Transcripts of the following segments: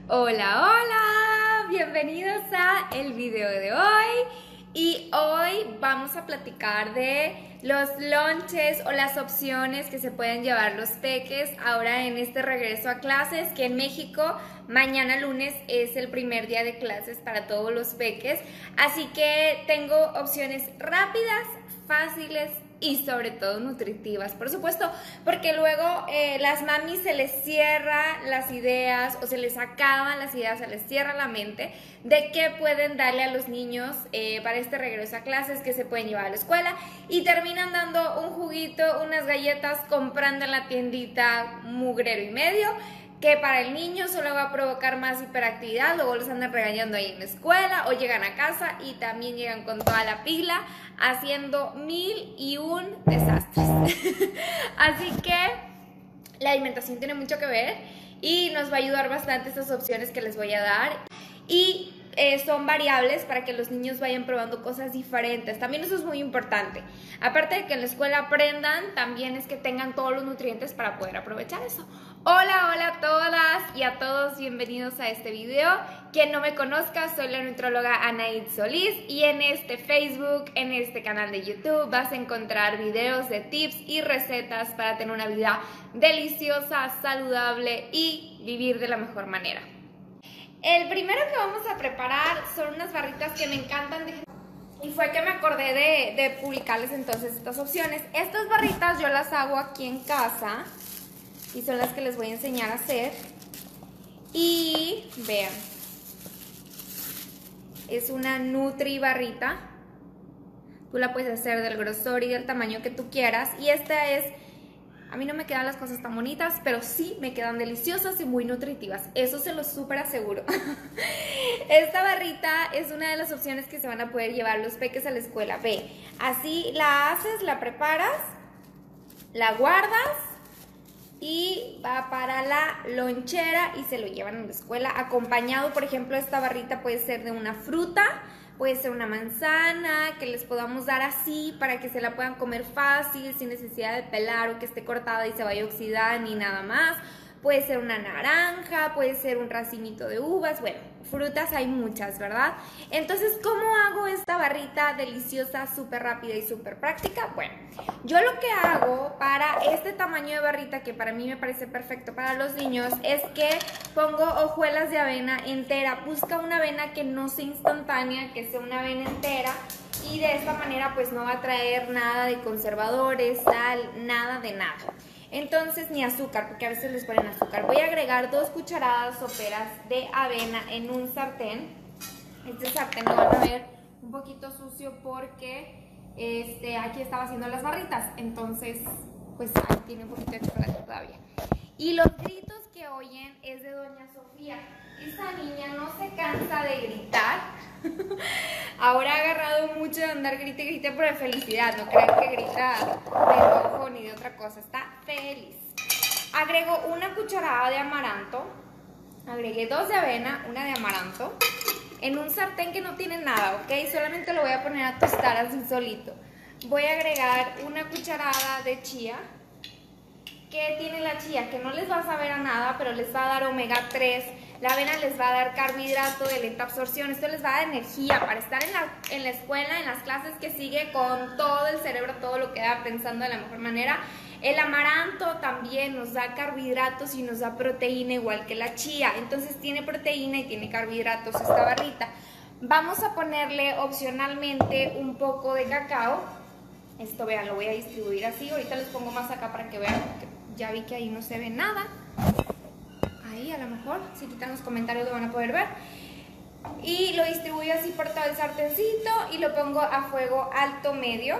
Hola, hola, bienvenidos a el video de hoy. Y hoy vamos a platicar de los lunches o las opciones que se pueden llevar los peques ahora en este regreso a clases, que en México mañana lunes es el primer día de clases para todos los peques. Así que tengo opciones rápidas, fáciles y sobre todo nutritivas, por supuesto, porque luego las mamis se les cierran las ideas o se les acaban las ideas, se les cierra la mente de qué pueden darle a los niños para este regreso a clases, que se pueden llevar a la escuela, y terminan dando un juguito, unas galletas, comprando en la tiendita mugrero y medio, que para el niño solo va a provocar más hiperactividad. Luego los andan regañando ahí en la escuela o llegan a casa y también llegan con toda la pila haciendo 1001 desastres. Así que la alimentación tiene mucho que ver y nos va a ayudar bastante estas opciones que les voy a dar, y son variables para que los niños vayan probando cosas diferentes. También eso es muy importante. Aparte de que en la escuela aprendan, también es que tengan todos los nutrientes para poder aprovechar eso. Hola, hola a todas y a todos, bienvenidos a este video. Quien no me conozca, soy la nutróloga Anaid Solís, y en este Facebook, en este canal de YouTube vas a encontrar videos de tips y recetas para tener una vida deliciosa, saludable y vivir de la mejor manera. El primero que vamos a preparar son unas barritas que me encantan y fue que me acordé de publicarles entonces estas opciones. Estas barritas yo las hago aquí en casa y son las que les voy a enseñar a hacer. Y vean, es una Nutri barrita. Tú la puedes hacer del grosor y del tamaño que tú quieras, y esta es... A mí no me quedan las cosas tan bonitas, pero sí me quedan deliciosas y muy nutritivas. Eso se lo súper aseguro. Esta barrita es una de las opciones que se van a poder llevar los peques a la escuela. Ve, así la haces, la preparas, la guardas y va para la lonchera y se lo llevan a la escuela. Acompañado, por ejemplo, esta barrita puede ser de una fruta, puede ser una manzana, que les podamos dar así para que se la puedan comer fácil, sin necesidad de pelar o que esté cortada y se vaya a oxidar ni nada más. Puede ser una naranja, puede ser un racimito de uvas, bueno, frutas hay muchas, ¿verdad? Entonces, ¿cómo hago esta barrita deliciosa, súper rápida y súper práctica? Bueno, yo lo que hago para este tamaño de barrita, que para mí me parece perfecto para los niños, es que pongo hojuelas de avena entera. Busca una avena que no sea instantánea, que sea una avena entera, y de esta manera pues no va a traer nada de conservadores, sal, nada de nada. Entonces, ni azúcar, porque a veces les ponen azúcar. Voy a agregar 2 cucharadas soperas de avena en un sartén. Este sartén lo van a ver un poquito sucio porque aquí estaba haciendo las barritas. Entonces, pues ahí tiene un poquito de chocolate todavía. Y los gritos que oyen es de doña Sofía. Esta niña no se cansa de gritar. Ahora ha agarrado mucho de andar grite y grite, pero de felicidad. No crean que grita de enojo ni de otra cosa. Está feliz. Agrego una cucharada de amaranto. Agregué 2 de avena, una de amaranto. En un sartén que no tiene nada, ¿ok? Solamente lo voy a poner a tostar así solito. Voy a agregar una cucharada de chía. ¿Qué tiene la chía? Que no les va a saber a nada, pero les va a dar omega 3. La avena les va a dar carbohidrato de lenta absorción. Esto les va a dar energía para estar en la escuela, en las clases que sigue, con todo el cerebro, todo lo que da, pensando de la mejor manera. El amaranto también nos da carbohidratos y nos da proteína, igual que la chía. Entonces tiene proteína y tiene carbohidratos esta barrita. Vamos a ponerle opcionalmente un poco de cacao. Esto, vean, lo voy a distribuir así. Ahorita les pongo más acá para que vean, porque ya vi que ahí no se ve nada. Ahí a lo mejor, si quitan los comentarios lo van a poder ver. Y lo distribuyo así por todo el sartencito y lo pongo a fuego alto medio.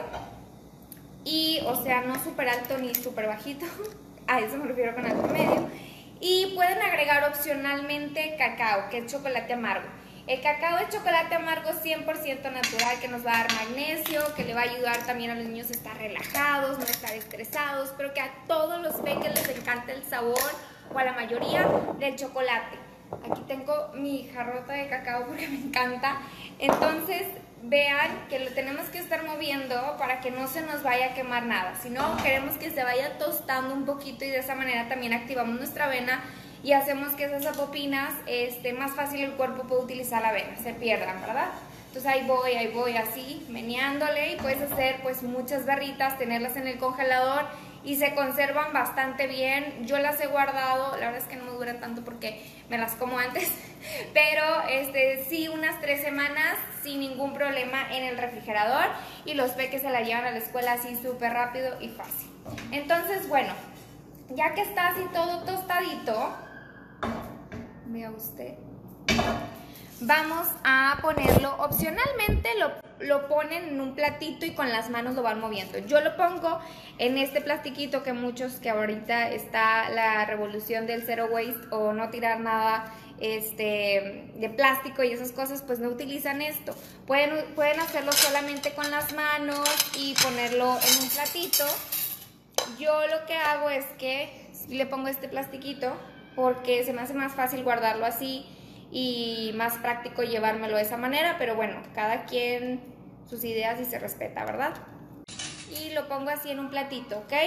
Y, o sea, no súper alto ni súper bajito. A eso me refiero con alto medio. Y pueden agregar opcionalmente cacao, que es chocolate amargo. El cacao es chocolate amargo 100% natural, que nos va a dar magnesio, que le va a ayudar también a los niños a estar relajados, no estar estresados, pero que a todos los peques les encanta el sabor, o a la mayoría, del chocolate. Aquí tengo mi jarrota de cacao porque me encanta. Entonces, vean que lo tenemos que estar moviendo para que no se nos vaya a quemar nada. Si no, queremos que se vaya tostando un poquito y de esa manera también activamos nuestra avena y hacemos que esas apopinas más fácil el cuerpo puede utilizar la avena, se pierdan, ¿verdad? Entonces ahí voy así, meneándole, y puedes hacer pues muchas barritas, tenerlas en el congelador y se conservan bastante bien. Yo las he guardado, la verdad es que no me duran tanto porque me las como antes, pero sí, unas 3 semanas sin ningún problema en el refrigerador, y los peques se la llevan a la escuela así súper rápido y fácil. Entonces, bueno, ya que está así todo tostadito, vea usted, vamos a ponerlo, opcionalmente lo ponen en un platito y con las manos lo van moviendo. Yo lo pongo en este plastiquito que ahorita está la revolución del zero waste o no tirar nada de plástico y esas cosas, pues no utilizan esto. Pueden hacerlo solamente con las manos y ponerlo en un platito. Yo lo que hago es que le pongo este plastiquito porque se me hace más fácil guardarlo así y más práctico llevármelo de esa manera, pero bueno, cada quien sus ideas y se respeta, ¿verdad? Y lo pongo así en un platito, ¿ok?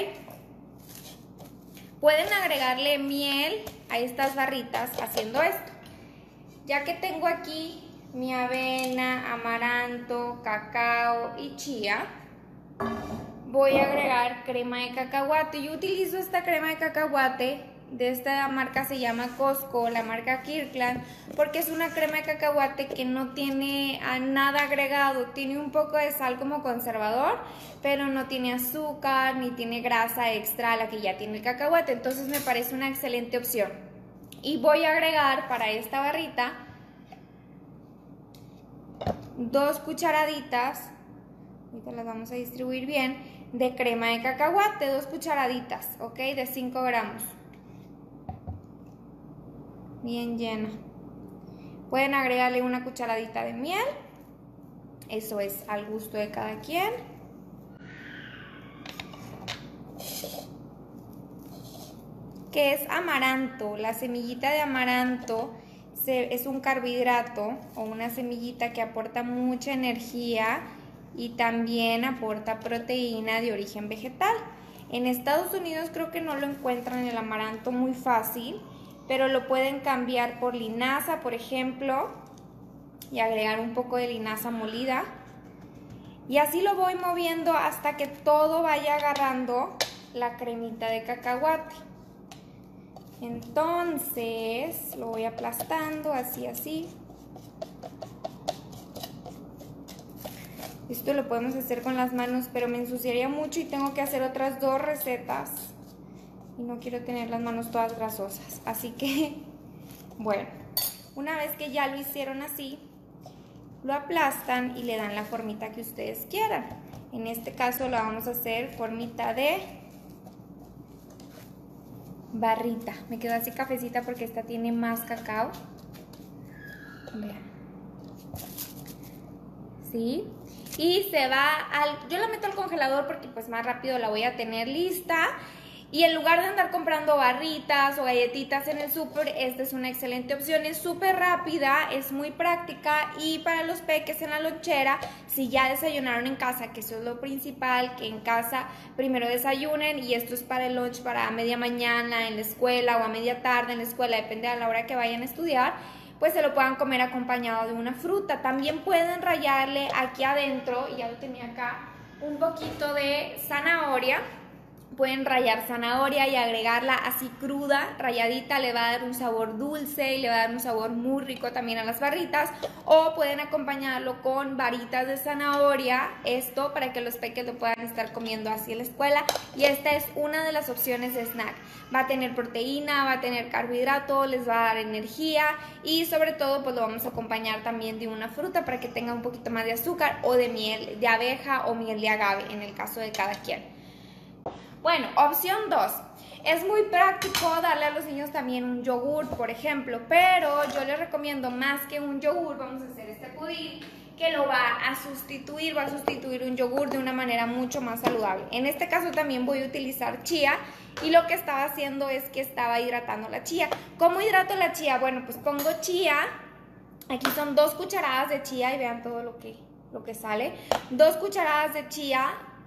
Pueden agregarle miel a estas barritas haciendo esto. Ya que tengo aquí mi avena, amaranto, cacao y chía, voy a agregar crema de cacahuate. Yo utilizo esta crema de cacahuate de esta marca, se llama Costco, la marca Kirkland, porque es una crema de cacahuate que no tiene nada agregado, tiene un poco de sal como conservador, pero no tiene azúcar ni tiene grasa extra a la que ya tiene el cacahuate, entonces me parece una excelente opción. Y voy a agregar para esta barrita 2 cucharaditas, ahorita las vamos a distribuir bien, de crema de cacahuate, 2 cucharaditas, ok, de 5 gramos. Bien llena. Pueden agregarle una cucharadita de miel, eso es al gusto de cada quien. Que es amaranto. La semillita de amaranto es un carbohidrato o una semillita que aporta mucha energía y también aporta proteína de origen vegetal. En Estados Unidos creo que no lo encuentran el amaranto muy fácil, pero lo pueden cambiar por linaza, por ejemplo, y agregar un poco de linaza molida. Y así lo voy moviendo hasta que todo vaya agarrando la cremita de cacahuate. Entonces lo voy aplastando así. Esto lo podemos hacer con las manos, pero me ensuciaría mucho y tengo que hacer otras 2 recetas. Y no quiero tener las manos todas grasosas. Así que, bueno, una vez que ya lo hicieron así, lo aplastan y le dan la formita que ustedes quieran. En este caso la vamos a hacer formita de barrita. Me quedó así cafecita porque esta tiene más cacao. Vean. ¿Sí? Y se va yo la meto al congelador porque pues más rápido la voy a tener lista. Y en lugar de andar comprando barritas o galletitas en el súper, esta es una excelente opción. Es súper rápida, es muy práctica, y para los peques en la lonchera, si ya desayunaron en casa, que eso es lo principal, que en casa primero desayunen, y esto es para el lunch, para media mañana en la escuela o a media tarde en la escuela, depende de la hora que vayan a estudiar, pues se lo puedan comer acompañado de una fruta. También pueden rallarle aquí adentro, y ya lo tenía acá, un poquito de zanahoria. Pueden rallar zanahoria y agregarla así cruda, ralladita, le va a dar un sabor dulce y le va a dar un sabor muy rico también a las barritas. O pueden acompañarlo con varitas de zanahoria, esto para que los peques lo puedan estar comiendo así en la escuela. Y esta es una de las opciones de snack. Va a tener proteína, va a tener carbohidrato, les va a dar energía, y sobre todo pues lo vamos a acompañar también de una fruta para que tenga un poquito más de azúcar, o de miel de abeja o miel de agave en el caso de cada quien. Bueno, opción 2. Es muy práctico darle a los niños también un yogur, por ejemplo, pero yo les recomiendo más que un yogur, vamos a hacer este pudín que lo va a sustituir un yogur de una manera mucho más saludable. En este caso también voy a utilizar chía, y lo que estaba haciendo es que estaba hidratando la chía. ¿Cómo hidrato la chía? Bueno, pues pongo chía, aquí son 2 cucharadas de chía y vean todo lo que sale. 2 cucharadas de chía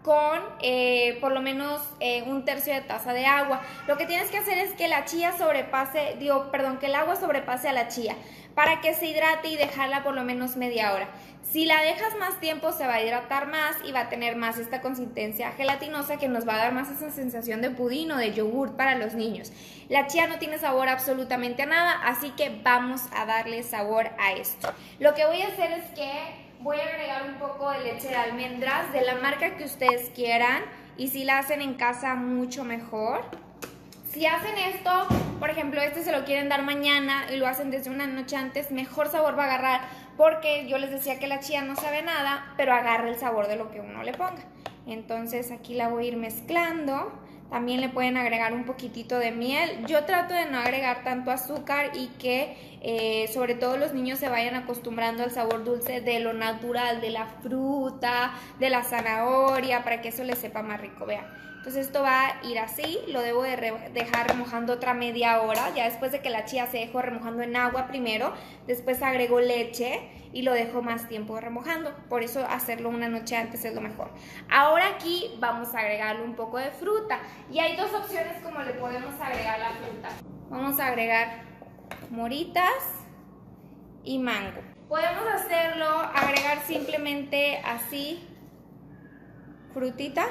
con por lo menos un tercio de taza de agua. Lo que tienes que hacer es que la chía sobrepase, que el agua sobrepase a la chía para que se hidrate y dejarla por lo menos media hora. Si la dejas más tiempo se va a hidratar más y va a tener más esta consistencia gelatinosa que nos va a dar más esa sensación de pudín o de yogur para los niños. La chía no tiene sabor absolutamente a nada, así que vamos a darle sabor a esto. Lo que voy a hacer es que voy a agregar un poco de leche de almendras de la marca que ustedes quieran y si la hacen en casa mucho mejor. Si hacen esto, por ejemplo, este se lo quieren dar mañana y lo hacen desde una noche antes, mejor sabor va a agarrar porque yo les decía que la chía no sabe nada, pero agarra el sabor de lo que uno le ponga. Entonces aquí la voy a ir mezclando. También le pueden agregar un poquitito de miel. Yo trato de no agregar tanto azúcar y que sobre todo los niños se vayan acostumbrando al sabor dulce de lo natural, de la fruta, de la zanahoria, para que eso les sepa más rico, vean. Entonces esto va a ir así, lo debo de dejar remojando otra media hora, ya después de que la chía se dejó remojando en agua primero, después agrego leche y lo dejo más tiempo remojando, por eso hacerlo una noche antes es lo mejor. Ahora aquí vamos a agregarle un poco de fruta y hay dos opciones como le podemos agregar la fruta. Vamos a agregar moritas y mango. Podemos hacerlo, agregar simplemente así, frutita.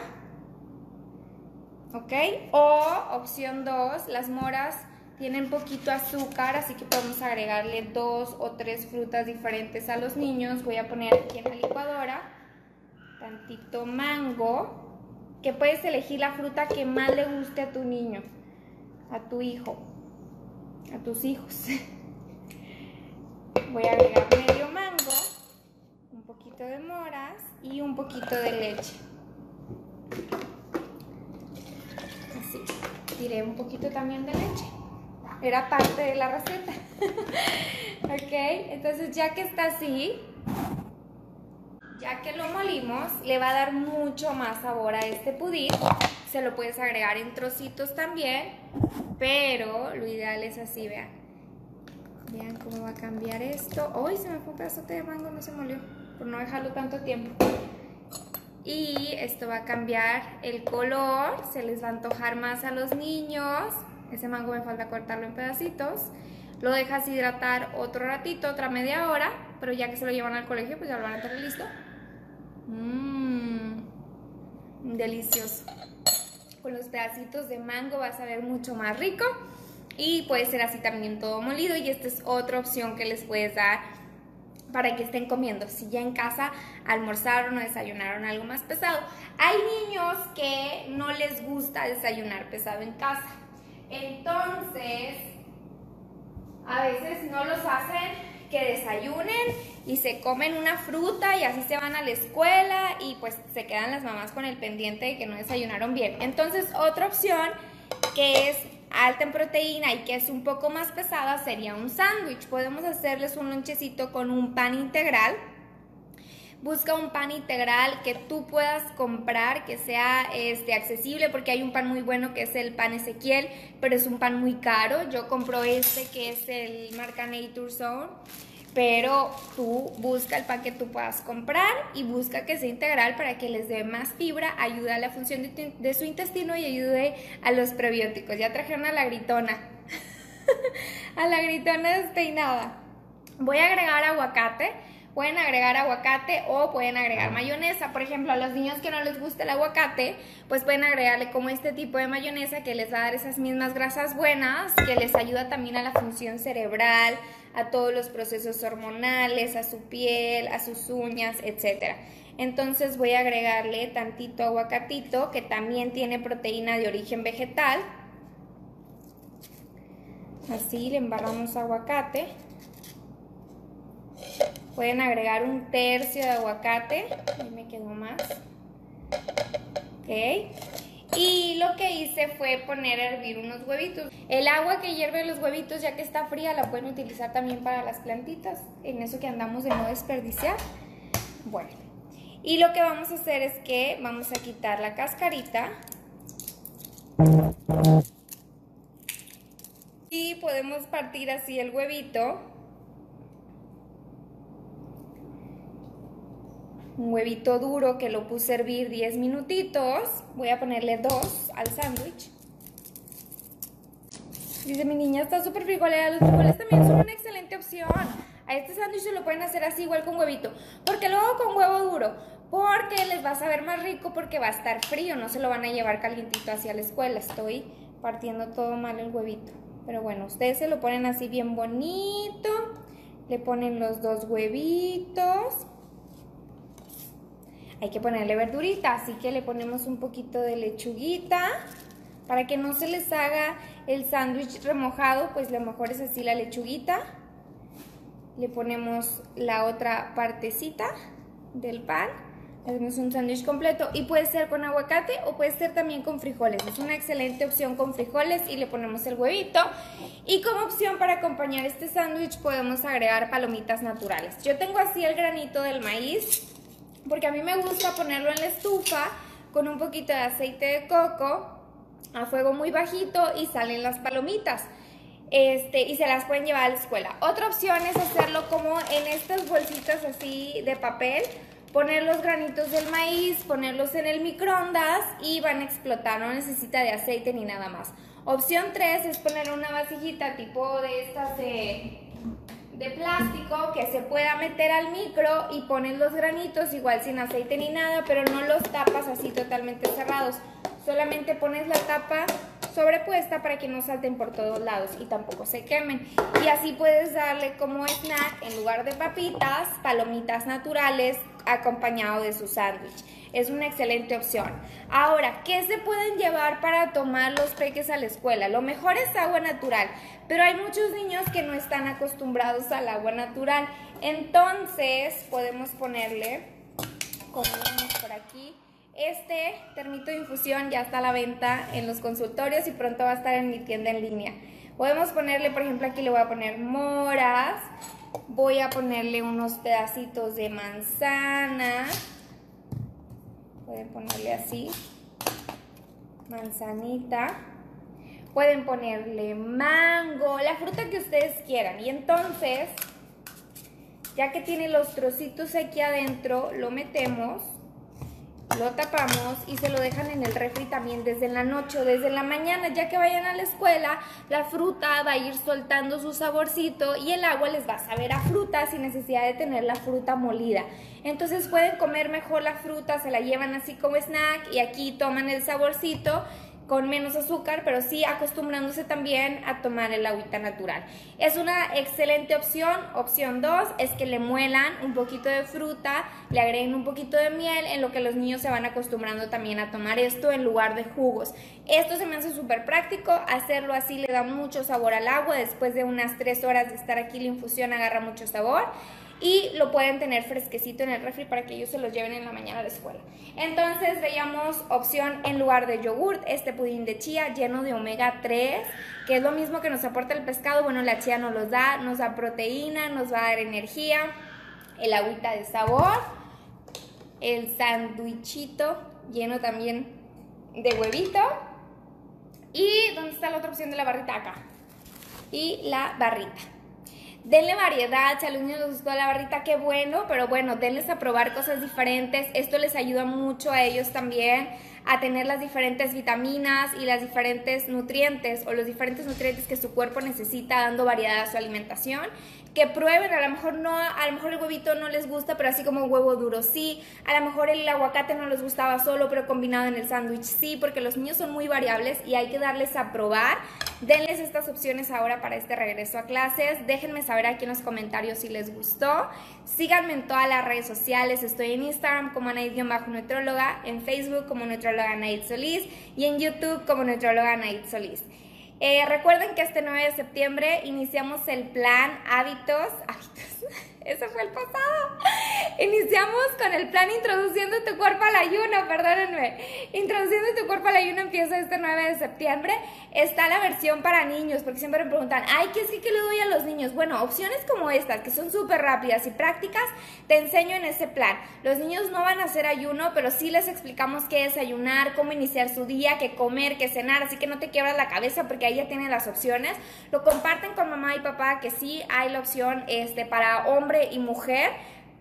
¿Ok? O opción 2, las moras tienen poquito azúcar, así que podemos agregarle 2 o 3 frutas diferentes a los niños. Voy a poner aquí en la licuadora tantito mango, que puedes elegir la fruta que más le guste a tu niño, a tu hijo, a tus hijos. Voy a agregar medio mango, un poquito de moras y un poquito de leche. Tiré un poquito también de leche, era parte de la receta. Ok, entonces ya que está así, ya que lo molimos, le va a dar mucho más sabor a este pudín. Se lo puedes agregar en trocitos también, pero lo ideal es así, vean. Vean cómo va a cambiar esto. ¡Uy! Se me fue un pedazote de mango, no se molió, por no dejarlo tanto tiempo. Y esto va a cambiar el color, se les va a antojar más a los niños. Ese mango me falta cortarlo en pedacitos. Lo dejas hidratar otro ratito, otra media hora, pero ya que se lo llevan al colegio, pues ya lo van a tener listo. Delicioso. Con los pedacitos de mango va a saber mucho más rico. Y puede ser así también todo molido. Y esta es otra opción que les puedes dar para que estén comiendo, si ya en casa almorzaron o desayunaron algo más pesado. Hay niños que no les gusta desayunar pesado en casa, entonces a veces no los hacen que desayunen y se comen una fruta y así se van a la escuela y pues se quedan las mamás con el pendiente de que no desayunaron bien. Entonces otra opción que es alta en proteína y que es un poco más pesada sería un sándwich. Podemos hacerles un lonchecito con un pan integral. Busca un pan integral que tú puedas comprar, que sea accesible, porque hay un pan muy bueno que es el pan Ezequiel, pero es un pan muy caro. Yo compro este que es el marca Nature Zone, pero tú busca el pan que tú puedas comprar y busca que sea integral para que les dé más fibra, ayude a la función de su intestino y ayude a los prebióticos. Ya trajeron a la gritona, a la gritona despeinada. Voy a agregar aguacate. Pueden agregar aguacate o pueden agregar mayonesa. Por ejemplo, a los niños que no les gusta el aguacate, pues pueden agregarle como este tipo de mayonesa que les va a dar esas mismas grasas buenas, que les ayuda también a la función cerebral, a todos los procesos hormonales, a su piel, a sus uñas, etc. Entonces voy a agregarle tantito aguacatito, que también tiene proteína de origen vegetal. Así le embarramos aguacate. Pueden agregar un tercio de aguacate, ahí me quedó más. Ok. Y lo que hice fue poner a hervir unos huevitos. El agua que hierve los huevitos, ya que está fría, la pueden utilizar también para las plantitas, en eso que andamos de no desperdiciar. Bueno, y lo que vamos a hacer es que vamos a quitar la cascarita. Y podemos partir así el huevito. un huevito duro que lo puse a hervir 10 minutitos. Voy a ponerle 2 al sándwich. Dice mi niña, está súper frijolera. Los frijoles también son una excelente opción. A este sándwich se lo pueden hacer así igual con huevito. ¿Por qué lo hago con huevo duro? Porque les va a saber más rico porque va a estar frío. No se lo van a llevar calientito hacia la escuela. Estoy partiendo todo mal el huevito. Pero bueno, ustedes se lo ponen así bien bonito. Le ponen los 2 huevitos. Hay que ponerle verdurita, así que le ponemos un poquito de lechuguita. Para que no se les haga el sándwich remojado, pues lo mejor es así la lechuguita. Le ponemos la otra partecita del pan. Hacemos un sándwich completo y puede ser con aguacate o puede ser también con frijoles. Es una excelente opción con frijoles y le ponemos el huevito. Y como opción para acompañar este sándwich podemos agregar palomitas naturales. Yo tengo así el granito del maíz porque a mí me gusta ponerlo en la estufa con un poquito de aceite de coco a fuego muy bajito y salen las palomitas. Y se las pueden llevar a la escuela. Otra opción es hacerlo como en estas bolsitas así de papel, poner los granitos del maíz, ponerlos en el microondas y van a explotar, no necesita de aceite ni nada más. Opción 3 es poner una vasijita tipo de estas de plástico que se pueda meter al micro y pones los granitos igual sin aceite ni nada, pero no los tapas así totalmente cerrados. Solamente pones la tapa sobrepuesta para que no salten por todos lados y tampoco se quemen. Y así puedes darle como snack, en lugar de papitas, palomitas naturales acompañado de su sándwich. Es una excelente opción. Ahora, ¿qué se pueden llevar para tomar los peques a la escuela? Lo mejor es agua natural, pero hay muchos niños que no están acostumbrados al agua natural. Entonces, podemos ponerle, como vemos por aquí, este termito de infusión ya está a la venta en los consultorios y pronto va a estar en mi tienda en línea. Podemos ponerle, por ejemplo, aquí le voy a poner moras, voy a ponerle unos pedacitos de manzana, pueden ponerle así, manzanita, pueden ponerle mango, la fruta que ustedes quieran. Y entonces, ya que tiene los trocitos aquí adentro, lo metemos, lo tapamos y se lo dejan en el refri también desde la noche o desde la mañana. Ya que vayan a la escuela, la fruta va a ir soltando su saborcito y el agua les va a saber a fruta sin necesidad de tener la fruta molida. Entonces pueden comer mejor la fruta, se la llevan así como snack y aquí toman el saborcito con menos azúcar, pero sí acostumbrándose también a tomar el agüita natural. Es una excelente opción. Opción 2 es que le muelan un poquito de fruta, le agreguen un poquito de miel, en lo que los niños se van acostumbrando también a tomar esto en lugar de jugos. Esto se me hace súper práctico, hacerlo así le da mucho sabor al agua. Después de unas 3 horas de estar aquí, la infusión agarra mucho sabor. Y lo pueden tener fresquecito en el refri para que ellos se los lleven en la mañana a la escuela. Entonces veíamos opción en lugar de yogurt, este pudín de chía lleno de omega 3, que es lo mismo que nos aporta el pescado. Bueno, la chía nos da proteína, nos va a dar energía, el agüita de sabor, el sándwichito lleno también de huevito. ¿Y dónde está la otra opción de la barrita? Acá. Y la barrita. Denle variedad, si a los niños les gustó la barrita, qué bueno, pero bueno, denles a probar cosas diferentes. Esto les ayuda mucho a ellos también a tener las diferentes vitaminas y las diferentes nutrientes o los diferentes nutrientes que su cuerpo necesita, dando variedad a su alimentación. Que prueben, a lo mejor el huevito no les gusta, pero así como huevo duro sí, a lo mejor el aguacate no les gustaba solo, pero combinado en el sándwich sí, porque los niños son muy variables y hay que darles a probar. Denles estas opciones ahora para este regreso a clases. Déjenme saber aquí en los comentarios si les gustó. Síganme en todas las redes sociales. Estoy en Instagram como Anaid-Nutrióloga, en Facebook como Nutrióloga Anaid Solís y en YouTube como Nutrióloga Anaid Solís. Recuerden que este 9 de septiembre iniciamos el plan Hábitos, ese fue el pasado. Iniciamos con el plan Introduciendo tu cuerpo al ayuno, perdónenme. Introduciendo tu cuerpo al ayuno empieza este 9 de septiembre. Está la versión para niños, porque siempre me preguntan, ay, ¿qué le doy a los niños? Bueno, opciones como estas, que son súper rápidas y prácticas, te enseño en ese plan. Los niños no van a hacer ayuno, pero sí les explicamos qué es ayunar, cómo iniciar su día, qué comer, qué cenar, así que no te quiebras la cabeza porque ahí ya tienen las opciones. Lo comparten con mamá y papá, que sí hay la opción para hombre y mujer.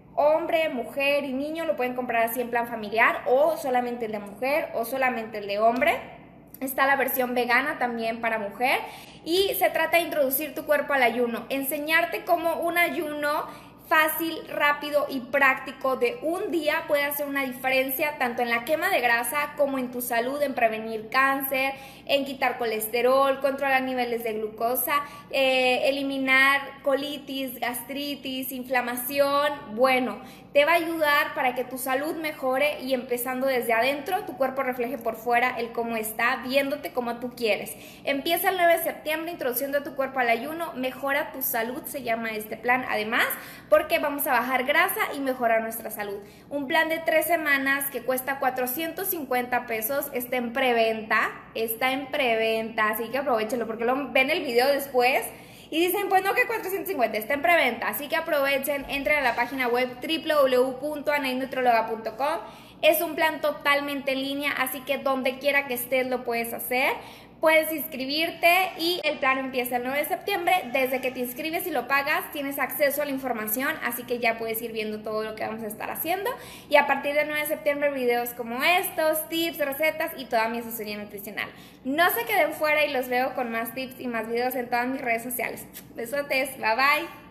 hombre, mujer y niño lo pueden comprar así en plan familiar, o solamente el de mujer o solamente el de hombre. Está la versión vegana también para mujer, y se trata de introducir tu cuerpo al ayuno, enseñarte cómo un ayuno fácil, rápido y práctico de un día puede hacer una diferencia tanto en la quema de grasa como en tu salud, en prevenir cáncer, en quitar colesterol, controlar niveles de glucosa, eliminar colitis, gastritis, inflamación. Bueno, te va a ayudar para que tu salud mejore y empezando desde adentro, tu cuerpo refleje por fuera el cómo está, viéndote como tú quieres. Empieza el 9 de septiembre introduciendo tu cuerpo al ayuno, mejora tu salud, se llama este plan, además, porque vamos a bajar grasa y mejorar nuestra salud. Un plan de 3 semanas que cuesta 450 pesos, está en preventa, así que aprovechenlo porque lo ven el video después y dicen, pues no, que 450, está en preventa, así que aprovechen, entren a la página web www.anainutrologa.com. Es un plan totalmente en línea, así que donde quiera que estés lo puedes hacer. Puedes inscribirte y el plan empieza el 9 de septiembre. Desde que te inscribes y lo pagas, tienes acceso a la información, así que ya puedes ir viendo todo lo que vamos a estar haciendo. Y a partir del 9 de septiembre, videos como estos, tips, recetas y toda mi asesoría nutricional. No se queden fuera y los veo con más tips y más videos en todas mis redes sociales. Besotes, bye bye.